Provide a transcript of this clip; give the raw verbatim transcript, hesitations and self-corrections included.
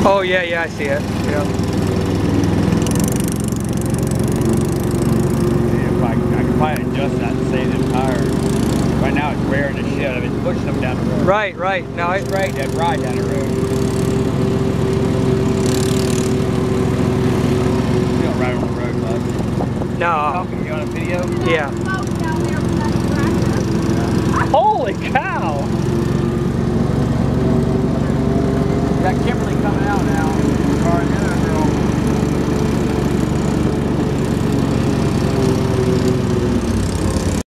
Oh yeah, yeah, I see it. Yeah. If I, I could probably adjust that and save them tires. Right now it's wearing the shit. I've been pushing them down the road. Right, right. Now I Straight dead right down the road. You don't ride on the road much. no. Talking to you on a video? Yeah. Holy cow! We got Kimberly coming out now.